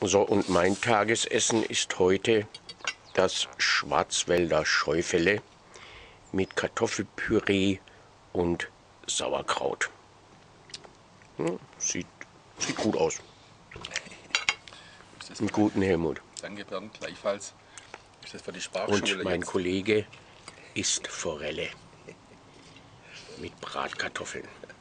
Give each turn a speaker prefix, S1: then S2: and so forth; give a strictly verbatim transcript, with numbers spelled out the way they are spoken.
S1: So, und mein Tagesessen ist heute das Schwarzwälder Scheufele mit Kartoffelpüree und Sauerkraut. Hm, sieht, sieht gut aus. Einen guten Helmut.
S2: Danke, Bernd, gleichfalls. Ist das für die Sprachschule
S1: Und mein
S2: jetzt?
S1: Kollege isst Forelle mit Bratkartoffeln.